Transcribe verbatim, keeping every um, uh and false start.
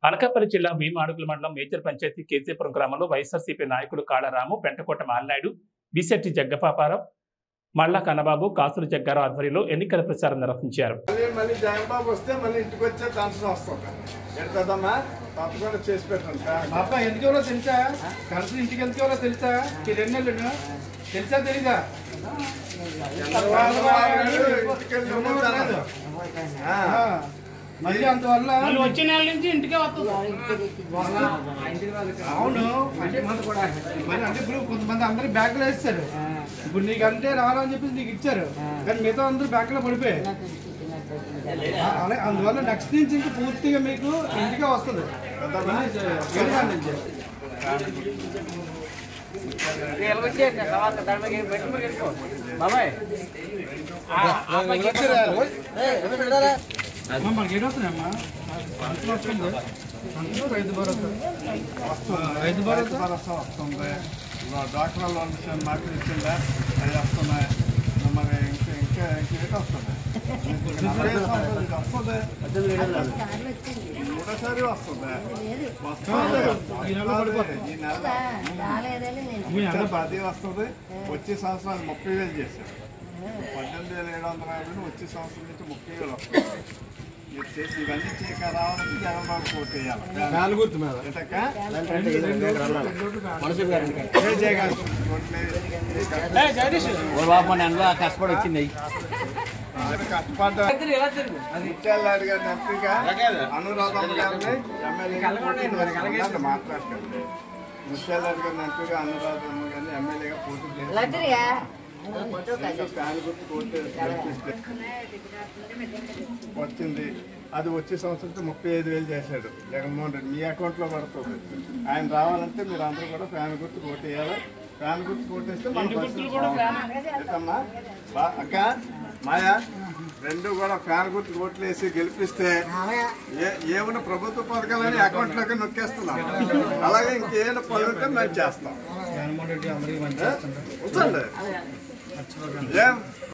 అనకాపల్లి జిల్లా భీమాడుగుల మండలం మేజర్ పంచాయతీ కేజీపురం గ్రామంలో వైఎస్ఆర్సీపీ నాయకులు కాళరాము, పెంటకోట మాల్నాయుడు, బిశెట్టి జగ్గపాపారావు, మల్లా కన్నబాబు, కాసులు జగ్గారావు ఆధ్వర్యంలో ఎన్నికల ప్రచారం నిర్వహించారు. మళ్ళీ అందువల్ల వచ్చే నెల నుంచి ఇంటికే వస్తుంది. అవును అంటే అంటే ఇప్పుడు కొంతమంది అందరూ బ్యాంకులో వేస్తారు. ఇప్పుడు నీకు అంటే రావాలని చెప్పేసి నీకు ఇచ్చారు, కానీ మిగతా అందరూ బ్యాంకులో పడిపోయాయి. అలాగే అందువల్ల నెక్స్ట్ నుంచి ఇంక పూర్తిగా మీకు ఇంటికే వస్తుంది. మనకి ఏడు వస్తున్నాయమ్మా, వస్తుంది రైతు భరోసా రైతు భరోసా వస్తుంది. డాక్టర్ లోన్ మాకు ఇచ్చిందా అది వస్తున్నాయి. మరి ఇంకా ఇంకా ఇంకేట వస్తుంది వస్తుంది మూడోసారి వస్తుంది పది వస్తుంది. వచ్చే సంవత్సరం ముప్పై వేలు చేశారు. పద్దెనిమిది వేల ఏడు వందల యాభై వచ్చే సంవత్సరం నుంచి ముప్పై వేలు వస్తుంది. చేసి ఇవన్నీ చేయక రావాలంటే జగన్బాబు కోట్ వేయాలి. కష్టపడి వచ్చింది కష్టపడ్డా ముత్యాలనాయుడు గారిని ఎంపీగా, అనురాధమ్మ గారిని ఎమ్మెల్యేగా మాట్లాడుతుంది. ముత్యాలనాయుడు గారిని ఎంపీగా, అనురాధమ్మ గారిని ఎమ్మెల్యేగా పోటీ చేసి ఫ్యాన్ గుర్తు కోట్ వచ్చింది. అది వచ్చే సంవత్సరం ముప్పై ఐదు వేలు చేశాడు జగన్మోహన్ రెడ్డి. మీ అకౌంట్లో పడుతుంది. ఆయన రావాలంటే మీరు అందరూ కూడా ఫ్యాన్ గుర్తు కోటేయాలి. ఫ్యాన్ గుర్తు కోటేస్తే మన అక్క మాయా రెండు కూడా ఫ్యాన్ గుర్తు కోట్లేసి గెలిపిస్తే ఏమైనా ప్రభుత్వ పథకాలని అకౌంట్లోకి నొక్కేస్తున్నాం. అలాగే ఇంకేమైనా పనులు ఉంటే మేము చేస్తాం. జగన్మోహన్ రెడ్డి అందరికీ మంచి ఏం